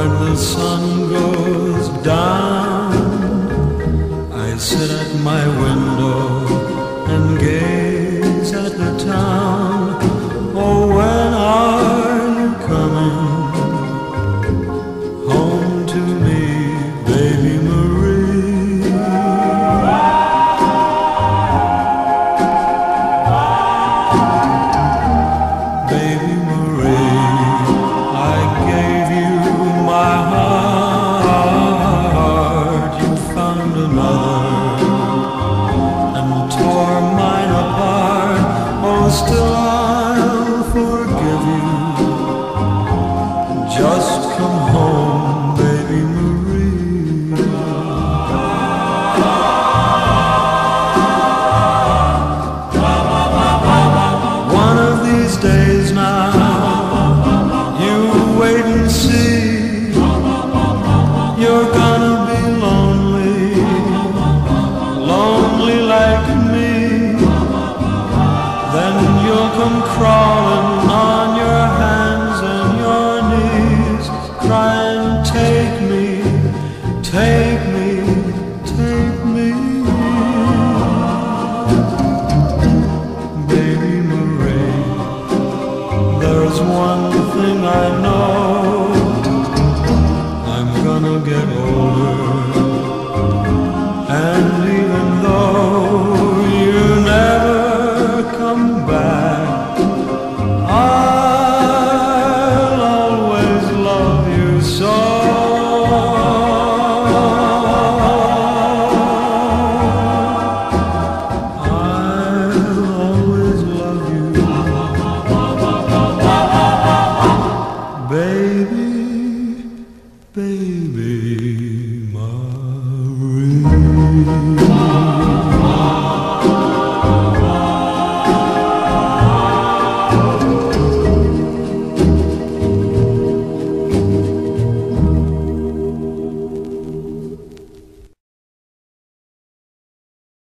When the sun goes down, I sit at my window and gaze at the town. Oh, when are you coming home to me, baby Marie? Baby Marie, I gave you my heart. You found another and tore mine apart. Oh, still I'll forgive you. Just come home, baby Marie. One of these days now, you wait and see. You're gonna be lonely, lonely like me. Then you'll come crawling on your hands and your knees, crying, take me, take me, take me. Baby Marie, there's one thing I know. I'm gonna get older, and even though you never come back, I'll always love you so. I'll always love you, baby, baby Marie.